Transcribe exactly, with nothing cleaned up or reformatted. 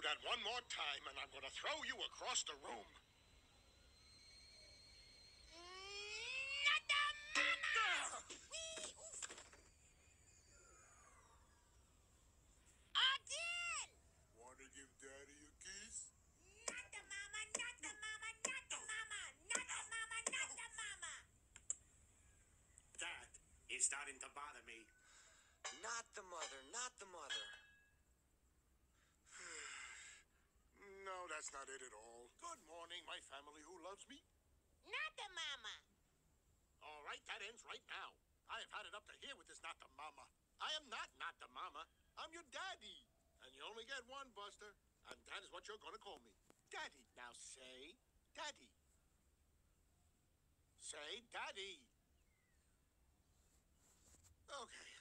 that one more time, and I'm going to throw you across the room. Not the mama! Wee, oof. Again! Want to give Daddy a kiss? Not the mama, not the mama, not the mama, not the mama, not the mama. That is starting to bother me. Not the mother, not the mother. No, that's not it at all. Good morning, my family who loves me. Not the mama. All right, that ends right now. I have had it up to here with this not the mama. I am not not the mama. I'm your daddy. And you only get one, Buster. And that is what you're going to call me. Daddy. Now say daddy. Say daddy. Okay.